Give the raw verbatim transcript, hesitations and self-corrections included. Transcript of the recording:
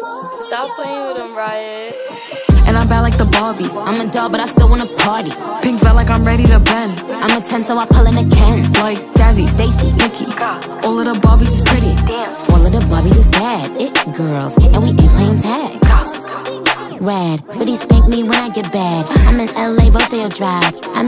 Stop playing with him, Riot. And I'm bad like the Barbie. I'm a doll, but I still wanna party. Pink felt like I'm ready to bend. I'm a ten, so I pull in a Ken. Like Jazzy, Stacy, Nikki. All of the Barbies is pretty. Damn. All of the Barbies is bad. It girls, and we ain't playing tag. Rad, but he spank me when I get bad. I'm in L A, Rodeo Drive. I'm